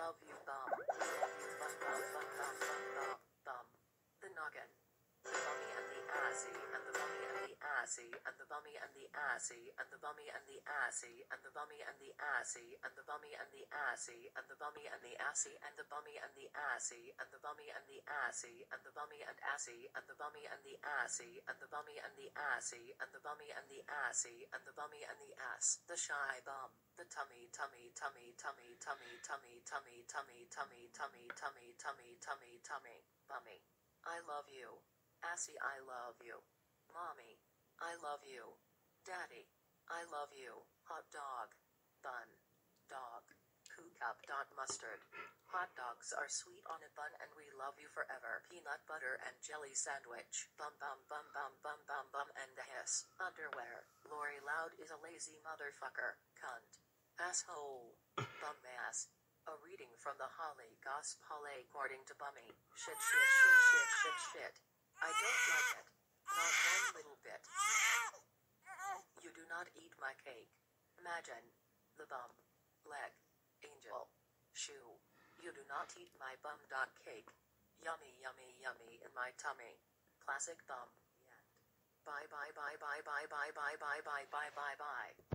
love you bum. Love you bum bum bum bum bum bum bum. The noggin. The bummy and the assy and the bummy and the assy and the bummy and the assy and the bummy and the assy and the bummy and the assy and the bummy and the assy and the bummy and the assy and the bummy and the assy and the bummy and the assy and the bummy and assy and the bummy and the assy and the bummy and the assy and the bummy and the assy and the bummy and the ass. The shy bum. The tummy tummy tummy tummy tummy tummy tummy tummy tummy tummy tummy tummy tummy tummy bummy. I love you. Assy, I love you. Mommy, I love you. Daddy, I love you. Hot dog. Bun. Dog. Cup. Mustard. Hot dogs are sweet on a bun and we love you forever. Peanut butter and jelly sandwich. Bum bum bum bum bum bum bum and the hiss. Underwear. Lori Loud is a lazy motherfucker. Cunt. Asshole. Bum ass. A reading from the Holly Gospel according to Bummy. Shit shit shit shit shit shit. I don't like it. Not one little bit. You do not eat my cake. Imagine. The bum. Leg. Angel. Shoe. You do not eat my bum. Cake. Yummy yummy yummy in my tummy. Classic bum. Bye bye bye bye bye bye bye bye bye bye bye bye.